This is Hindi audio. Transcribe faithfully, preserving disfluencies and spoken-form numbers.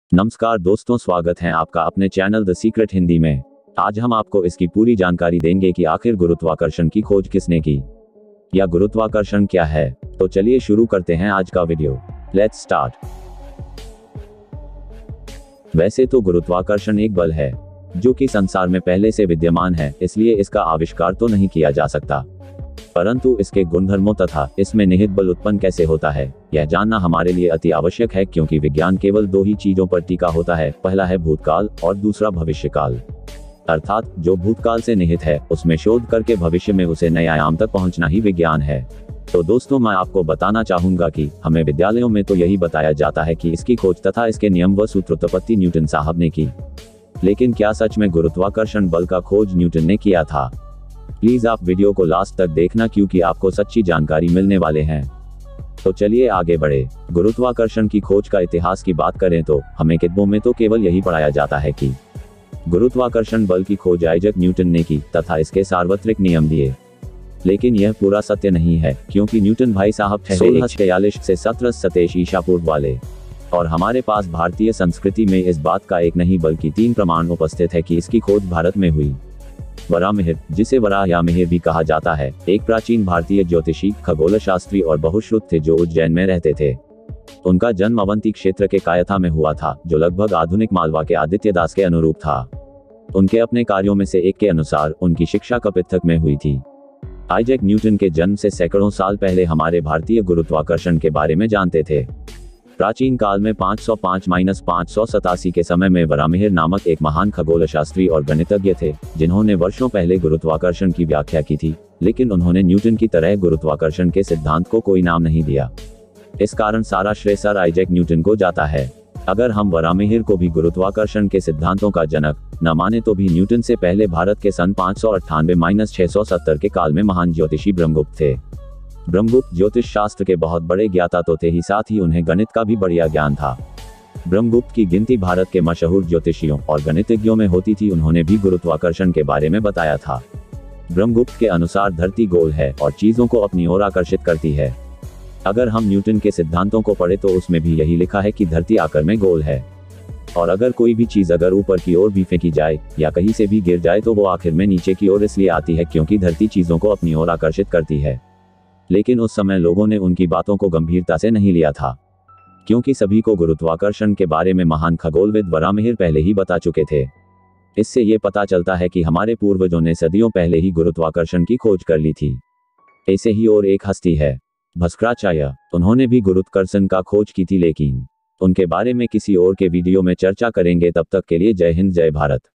नमस्कार दोस्तों, स्वागत है आपका अपने चैनल द सीक्रेट हिंदी में। आज हम आपको इसकी पूरी जानकारी देंगे कि आखिर गुरुत्वाकर्षण की खोज किसने की या गुरुत्वाकर्षण क्या है। तो चलिए शुरू करते हैं आज का वीडियो। Let's start. वैसे तो गुरुत्वाकर्षण एक बल है जो कि संसार में पहले से विद्यमान है, इसलिए इसका आविष्कार तो नहीं किया जा सकता, परंतु इसके गुणधर्मों तथा इसमें निहित बल उत्पन्न कैसे होता है यह जानना हमारे लिए अति आवश्यक है, क्योंकि विज्ञान केवल दो ही चीजों पर टिका होता है, पहला है भूतकाल और दूसरा भविष्यकाल। अर्थात जो भूतकाल से निहित है उसमें शोध करके भविष्य में उसे नए आयाम तक पहुंचना ही विज्ञान है। तो दोस्तों, मैं आपको बताना चाहूंगा कि हमें विद्यालयों में तो यही बताया जाता है कि इसकी खोज तथा इसके नियम व सूत्रोत्पत्ति न्यूटन साहब ने की, लेकिन क्या सच में गुरुत्वाकर्षण बल का खोज न्यूटन ने किया था? प्लीज आप वीडियो को लास्ट तक देखना, क्योंकि आपको सच्ची जानकारी मिलने वाले हैं। तो चलिए आगे बढ़े। गुरुत्वाकर्षण की खोज का इतिहास की बात करें तो हमें किताबों में तो केवल यही पढ़ाया जाता है कि गुरुत्वाकर्षण बल की खोज आइजैक न्यूटन ने की तथा इसके सार्वत्रिक नियम दिए, लेकिन यह पूरा सत्य नहीं है, क्योंकि न्यूटन भाई साहब थे सोलह सौ तैंतालीस से सत्रह सौ सत्ताईस ईसा पूर्व वाले, और हमारे पास भारतीय संस्कृति में इस बात का एक नहीं बल्कि तीन प्रमाण उपस्थित है कि इसकी खोज भारत में हुई। वराहमिहिर, जिसे वराह या मिहिर भी कहा जाता है, एक प्राचीन भारतीय ज्योतिषी, खगोलशास्त्री और बहुश्रुत थे जो उज्जैन में रहते थे। उनका जन्म अवंती क्षेत्र के कायथा में हुआ था, जो लगभग आधुनिक मालवा के आदित्य दास के अनुरूप था। उनके अपने कार्यों में से एक के अनुसार उनकी शिक्षा कपित्थक में हुई थी। आइजैक न्यूटन के जन्म से सैकड़ों साल पहले हमारे भारतीय गुरुत्वाकर्षण के बारे में जानते थे। प्राचीन काल में पाँच सौ पाँच माइनस पाँच सौ सतासी के समय में वराहमिहिर नामक एक महान खगोलशास्त्री और गणितज्ञ थे, जिन्होंने वर्षों पहले गुरुत्वाकर्षण की व्याख्या की थी, लेकिन उन्होंने न्यूटन की तरह गुरुत्वाकर्षण के सिद्धांत को कोई नाम नहीं दिया। इस कारण सारा श्रेय सर आइजैक न्यूटन को जाता है। अगर हम वराहमिहिर को भी गुरुत्वाकर्षण के सिद्धांतों का जनक न माने तो भी न्यूटन से पहले भारत के सन पाँच सौ अट्ठानवे माइनस छह सौ सत्तर के काल में महान ज्योतिषी ब्रह्मगुप्त थे। ब्रह्मगुप्त ज्योतिष शास्त्र के बहुत बड़े ज्ञाता तो थे ही, साथ ही उन्हें गणित का भी बढ़िया ज्ञान था। ब्रह्मगुप्त की गिनती भारत के मशहूर ज्योतिषियों और गणितज्ञों में होती थी। उन्होंने भी गुरुत्वाकर्षण के बारे में बताया था। ब्रह्मगुप्त के अनुसार धरती गोल है और चीजों को अपनी ओर आकर्षित करती है। अगर हम न्यूटन के सिद्धांतों को पढ़े तो उसमें भी यही लिखा है कि धरती आकार में गोल है, और अगर कोई भी चीज अगर ऊपर की ओर भी फेंकी जाए या कहीं से भी गिर जाए तो वो आखिर में नीचे की ओर इसलिए आती है क्योंकि धरती चीजों को अपनी ओर आकर्षित करती है। लेकिन उस समय लोगों ने उनकी बातों को गंभीरता से नहीं लिया था, क्योंकि सभी को गुरुत्वाकर्षण के बारे में महान खगोलविद वराहमिहिर पहले ही बता चुके थे। इससे ये पता चलता है कि हमारे पूर्वजों ने सदियों पहले ही गुरुत्वाकर्षण की खोज कर ली थी। ऐसे ही और एक हस्ती है भास्कराचार्य, उन्होंने भी गुरुत्वाकर्षण का खोज की थी, लेकिन उनके बारे में किसी और के वीडियो में चर्चा करेंगे। तब तक के लिए जय हिंद, जय भारत।